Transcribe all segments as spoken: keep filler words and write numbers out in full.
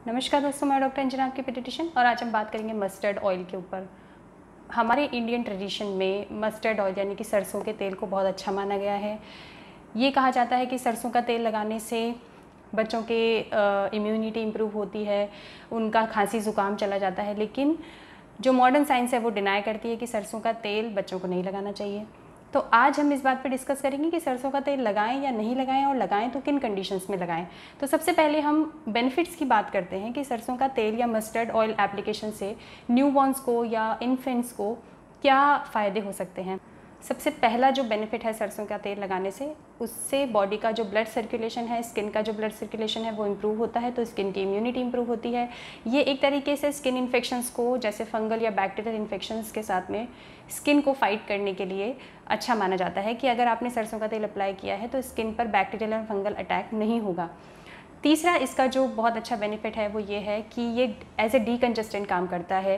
नमस्कार दोस्तों, मैं डॉक्टर अंजना आपकी पीडियाट्रिशियन और आज हम बात करेंगे मस्टर्ड ऑयल के ऊपर। हमारे इंडियन ट्रेडिशन में मस्टर्ड ऑयल यानी कि सरसों के तेल को बहुत अच्छा माना गया है। ये कहा जाता है कि सरसों का तेल लगाने से बच्चों के इम्यूनिटी इम्प्रूव होती है, उनका खांसी ज़ुकाम चला जाता है। लेकिन जो मॉडर्न साइंस है वो डिनाई करती है कि सरसों का तेल बच्चों को नहीं लगाना चाहिए। तो आज हम इस बात पर डिस्कस करेंगे कि सरसों का तेल लगाएं या नहीं लगाएं, और लगाएं तो किन कंडीशंस में लगाएं। तो सबसे पहले हम बेनिफिट्स की बात करते हैं कि सरसों का तेल या मस्टर्ड ऑयल एप्लीकेशन से न्यूबॉर्न्स को या इन्फेंट्स को क्या फ़ायदे हो सकते हैं। सबसे पहला जो बेनिफिट है सरसों का तेल लगाने से, उससे बॉडी का जो ब्लड सर्कुलेशन है, स्किन का जो ब्लड सर्कुलेशन है वो इम्प्रूव होता है, तो स्किन की इम्यूनिटी इम्प्रूव होती है। ये एक तरीके से स्किन इन्फेक्शंस को, जैसे फंगल या बैक्टीरियल इन्फेक्शंस के साथ में स्किन को फाइट करने के लिए अच्छा माना जाता है कि अगर आपने सरसों का तेल अप्लाई किया है तो स्किन पर बैक्टीरियल और फंगल अटैक नहीं होगा। तीसरा इसका जो बहुत अच्छा बेनिफिट है वो ये है कि ये एज ए डीकंजस्टेंट काम करता है।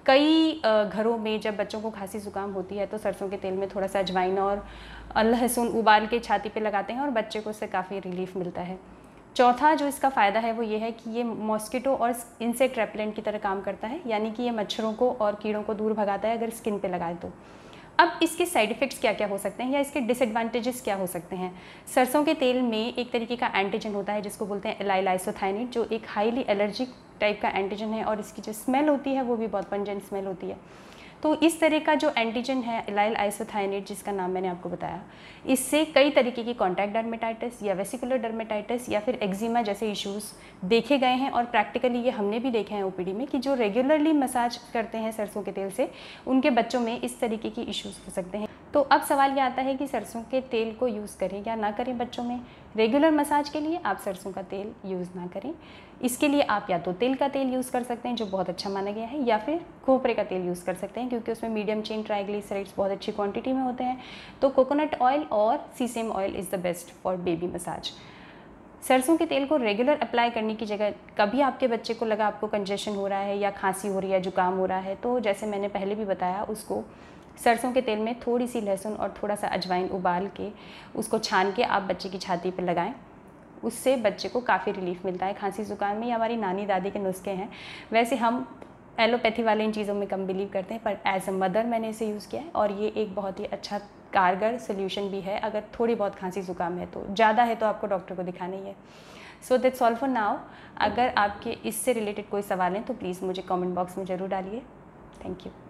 कई घरों में जब बच्चों को खांसी ज़ुकाम होती है तो सरसों के तेल में थोड़ा सा अजवाइन और लहसुन उबाल के छाती पे लगाते हैं और बच्चे को उससे काफ़ी रिलीफ मिलता है। चौथा जो इसका फ़ायदा है वो ये है कि ये मॉस्किटो और इंसेक्ट रेपेलेंट की तरह काम करता है, यानी कि ये मच्छरों को और कीड़ों को दूर भगाता है अगर स्किन पे लगाए तो। अब इसके साइड इफ़ेक्ट्स क्या क्या हो सकते हैं या इसके डिसएडवांटेजेस क्या हो सकते हैं। सरसों के तेल में एक तरीके का एंटीजन होता है जिसको बोलते हैं एलाइल आइसोथायनेट, जो एक हाईली एलर्जिक टाइप का एंटीजन है और इसकी जो स्मेल होती है वो भी बहुत पंजेंट स्मेल होती है। तो इस तरह का जो एंटीजन है एलाइल आइसोथायनेट, जिसका नाम मैंने आपको बताया, इससे कई तरीके की कॉन्टैक्ट डर्मेटाइटिस या वेसिकुलर डर्मेटाइटिस या फिर एक्जिमा जैसे इश्यूज़ देखे गए हैं। और प्रैक्टिकली ये हमने भी देखे हैं ओपीडी में कि जो रेगुलरली मसाज करते हैं सरसों के तेल से, उनके बच्चों में इस तरीके की इश्यूज़ हो सकते हैं। तो अब सवाल ये आता है कि सरसों के तेल को यूज़ करें या ना करें बच्चों में। रेगुलर मसाज के लिए आप सरसों का तेल यूज़ ना करें। इसके लिए आप या तो तिल का तेल यूज़ कर सकते हैं जो बहुत अच्छा माना गया है, या फिर खोपरे का तेल यूज़ कर सकते हैं क्योंकि उसमें मीडियम चेन ट्राइग्लिसराइड्स बहुत अच्छी क्वांटिटी में होते हैं। तो कोकोनट ऑयल और sesame oil is the best for baby massage. सरसों के तेल को रेगुलर अप्लाई करने की जगह कभी आपके बच्चे को लगा आपको कंजेशन हो रहा है या खांसी हो रही है, जुकाम हो रहा है, तो जैसे मैंने पहले भी बताया, उसको सरसों के तेल में थोड़ी सी लहसुन और थोड़ा सा अजवाइन उबाल के उसको छान के आप बच्चे की छाती पर लगाएं। उससे बच्चे को काफ़ी रिलीफ मिलता है खांसी ज़ुकाम में। ये हमारी नानी दादी के नुस्खे हैं। वैसे हम एलोपैथी वाले इन चीज़ों में कम बिलीव करते हैं, पर एज अ मदर मैंने इसे यूज़ किया है और ये एक बहुत ही अच्छा कारगर सोल्यूशन भी है अगर थोड़ी बहुत खांसी ज़ुकाम है। तो ज़्यादा है तो आपको डॉक्टर को दिखाना ही है। So that's all for now. अगर आपके इससे रिलेटेड कोई सवाल हैं तो प्लीज़ मुझे कमेंट बॉक्स में ज़रूर डालिए। Thank you.